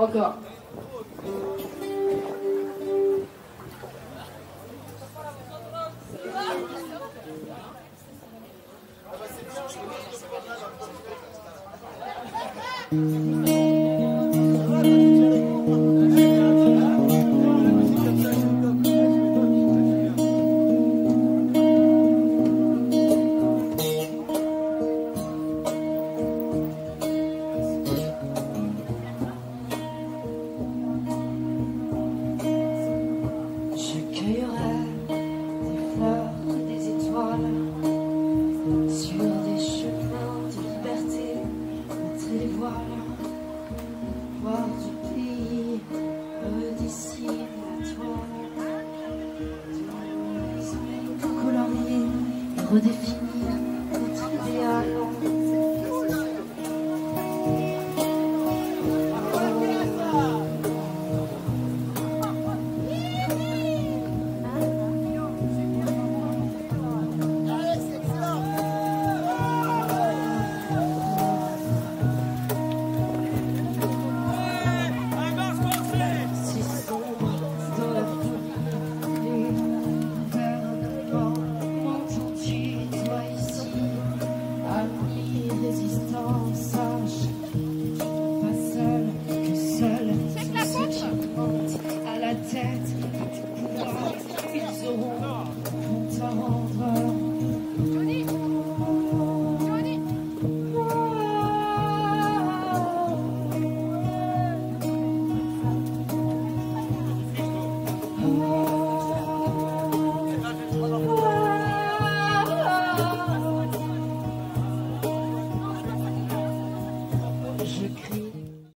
Encore. Voir du pays, d'ici la toile, pour colorier et redéfinir notre idéal. À la tête du pouvoir, ils auront compte à rendre. Johnny, Johnny. Je crie.